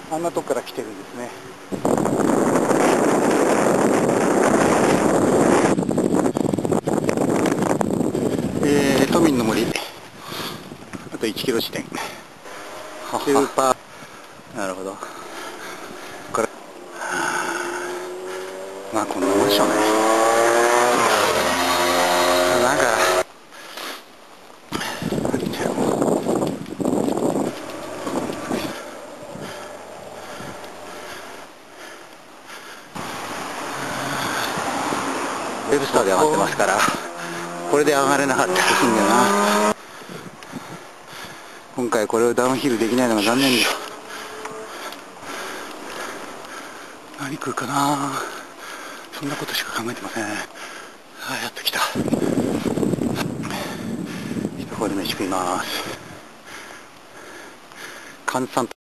あんなとこから来てるんですね。都民の森、あと1キロ地点。スーパー、なるほど。ここから、まあこんなもんでしょうね。なんか、ウェブスターで上がってますから、これで上がれなかったらしいんだよな。今回これをダウンヒルできないのが残念だよ。何食うかな、そんなことしか考えてません。ああ、やっと来た。ここで飯食います。閑散と